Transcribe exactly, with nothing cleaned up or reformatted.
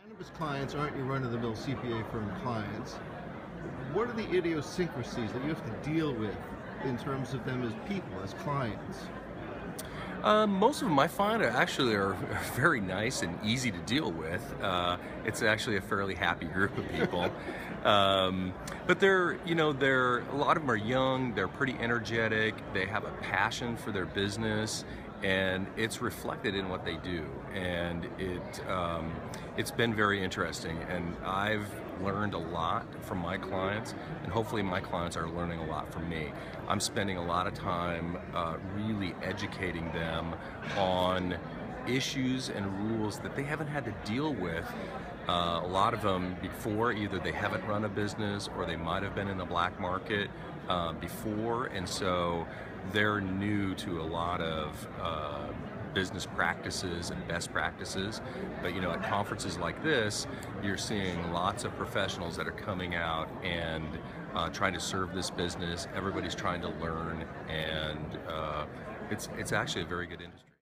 Cannabis clients aren't your run-of-the-mill C P A firm clients. What are the idiosyncrasies that you have to deal with in terms of them as people, as clients? Um, most of them I find are actually are very nice and easy to deal with. Uh, it's actually a fairly happy group of people. um, but they're, you know, they're a lot of them are young. They're pretty energetic. They have a passion for their business, and it's reflected in what they do. And it um, it's been very interesting. And I've learned a lot from my clients, and hopefully my clients are learning a lot from me. I'm spending a lot of time uh, really educating them on issues and rules that they haven't had to deal with. Uh, a lot of them before, either they haven't run a business or they might have been in the black market uh, before, and so they're new to a lot of uh, business practices and best practices. But you know, at conferences like this, you're seeing lots of professionals that are coming out and uh, trying to serve this business. Everybody's trying to learn, and uh, it's it's actually a very good industry.